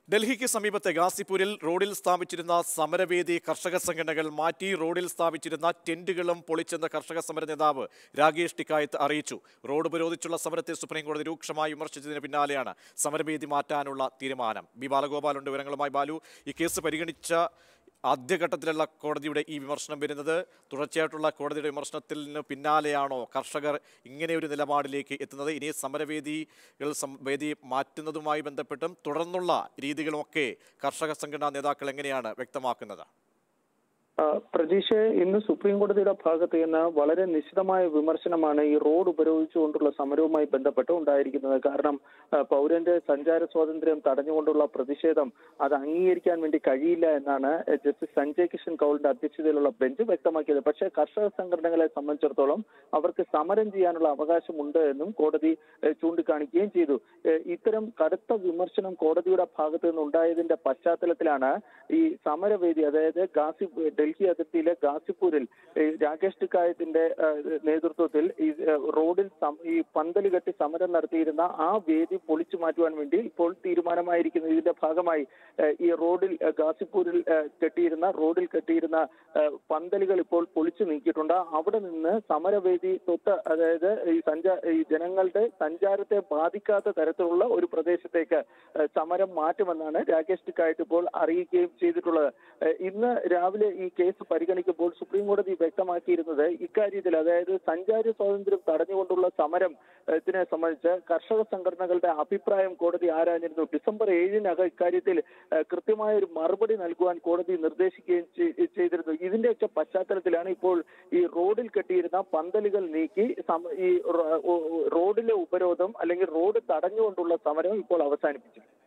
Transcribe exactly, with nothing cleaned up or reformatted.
ഡൽഹിക്ക് സമീപത്തെ ഗാസിപൂരിൽ റോഡിൽ സ്ഥാപിച്ചിരുന്ന സമരവേദി കർഷക സംഘടനകൾ മാറ്റി റോഡിൽ സ്ഥാപിച്ചിരുന്ന ടെന്റുകളും പൊളിച്ചെന്ന് കർഷക സമര നേതാവ് രാകേഷ് ടിക്കായത്ത് അറിയിച്ചു. റോഡ് ഉപരോധിച്ചുള്ള സമരത്തെ സുപ്രീംകോടതി രൂക്ഷമായി വിമർശിച്ചതിന് പിന്നാലെയാണ് സമരവേദി മാറ്റാനുള്ള തീരുമാനം. ബി ബാലഗോപാലുണ്ട് വിവരങ്ങളുമായി. ബാലു, ഈ കേസ് പരിഗണിച്ച ആദ്യഘട്ടത്തിലുള്ള കോടതിയുടെ ഈ വിമർശനം വരുന്നത് തുടർച്ചയായിട്ടുള്ള കോടതിയുടെ വിമർശനത്തിന് പിന്നാലെയാണോ കർഷകർ ഇങ്ങനെ ഒരു നിലപാടിലേക്ക് എത്തുന്നത്? ഇനി സമരവേദികൾ വേദി മാറ്റുന്നതുമായി ബന്ധപ്പെട്ടും തുടർന്നുള്ള രീതികളുമൊക്കെ കർഷക സംഘടനാ നേതാക്കൾ എങ്ങനെയാണ് വ്യക്തമാക്കുന്നത്? പ്രതീക്ഷ, ഇന്ന് സുപ്രീം കോടതിയുടെ ഭാഗത്ത് നിന്ന് വളരെ നിശിതമായ വിമർശനമാണ് ഈ റോഡ് ഉപരോധിച്ചുകൊണ്ടുള്ള സമരവുമായി ബന്ധപ്പെട്ട് ഉണ്ടായിരിക്കുന്നത്. കാരണം പൗരന്റെ സഞ്ചാര സ്വാതന്ത്ര്യം തടഞ്ഞുകൊണ്ടുള്ള പ്രതിഷേധം അത് അംഗീകരിക്കാൻ വേണ്ടി കഴിയില്ല എന്നാണ് ജസ്റ്റിസ് സഞ്ജയ് കിഷൻ കൗളിന്റെ അധ്യക്ഷതയിലുള്ള ബെഞ്ച് വ്യക്തമാക്കിയത്. പക്ഷേ കർഷക സംഘടനകളെ സംബന്ധിച്ചിടത്തോളം അവർക്ക് സമരം ചെയ്യാനുള്ള അവകാശമുണ്ട് എന്നും കോടതി ചൂണ്ടിക്കാണിക്കുകയും ചെയ്തു. ഇത്തരം കടുത്ത വിമർശനം കോടതിയുടെ ഭാഗത്ത് നിന്നുണ്ടായതിന്റെ പശ്ചാത്തലത്തിലാണ് ഈ സമരവേദി, അതായത് ഗാസി ഡൽഹി അതിർത്തിയിലെ ഗാസിപൂരിൽ രാകേഷ് ടിക്കായത്തിന്റെ നേതൃത്വത്തിൽ ഈ റോഡിൽ ഈ പന്തല് കെട്ടി സമരം നടത്തിയിരുന്ന ആ വേദി പൊളിച്ചു മാറ്റുവാൻ വേണ്ടി ഇപ്പോൾ തീരുമാനമായിരിക്കുന്നു. ഇതിന്റെ ഭാഗമായി ഈ റോഡിൽ ഗാസിപൂരിൽ കെട്ടിയിരുന്ന റോഡിൽ കെട്ടിയിരുന്ന പന്തലുകൾ ഇപ്പോൾ പൊളിച്ചു നീക്കിയിട്ടുണ്ട്. അവിടെ നിന്ന് സമരവേദി തൊട്ട്, അതായത് ഈ സഞ്ചാര ഈ ജനങ്ങളുടെ സഞ്ചാരത്തെ ബാധിക്കാത്ത തരത്തിലുള്ള ഒരു പ്രദേശത്തേക്ക് സമരം മാറ്റുമെന്നാണ് രാകേഷ് ടിക്കായത്ത് ഇപ്പോൾ അറിയിക്കുകയും ചെയ്തിട്ടുള്ളത്. ഇന്ന് രാവിലെ ഈ കേസ് പരിഗണിക്കുമ്പോൾ സുപ്രീം കോടതി വ്യക്തമാക്കിയിരുന്നത് ഇക്കാര്യത്തിൽ, അതായത് സഞ്ചാര സ്വാതന്ത്ര്യം തടഞ്ഞുകൊണ്ടുള്ള സമരത്തിനെ സംബന്ധിച്ച് കർഷക സംഘടനകളുടെ അഭിപ്രായം കോടതി ആരാഞ്ഞിരുന്നു. ഡിസംബർ ഏഴിനകം ഇക്കാര്യത്തിൽ കൃത്യമായ ഒരു മറുപടി നൽകുവാൻ കോടതി നിർദ്ദേശിക്കുകയും ചെയ്തിരുന്നു. ഇതിന്റെയൊക്കെ പശ്ചാത്തലത്തിലാണ് ഇപ്പോൾ ഈ റോഡിൽ കെട്ടിയിരുന്ന പന്തലുകൾ നീക്കി ഈ റോഡിലെ ഉപരോധം അല്ലെങ്കിൽ റോഡ് തടഞ്ഞുകൊണ്ടുള്ള സമരം ഇപ്പോൾ അവസാനിപ്പിച്ചത്.